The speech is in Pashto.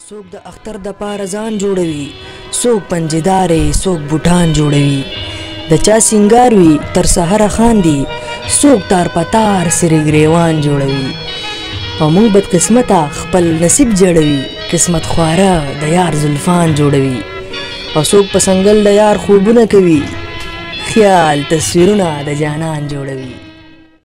څوک د اختر د پاره ځان جوړوي، څوک پنجدارې څوک بوټان جوړوي، د چا سینګار وي تر سحره خاندي، څوک تار پتار سری ګریوان جوړوي. او موږ بدقسمته خپل نصیب جوړوي، قسمت خواره د یار زلفان جوړوي. او څوک په سنگل د یار خوبونه کوي، خیال تصویرونه د جانان جوړوي.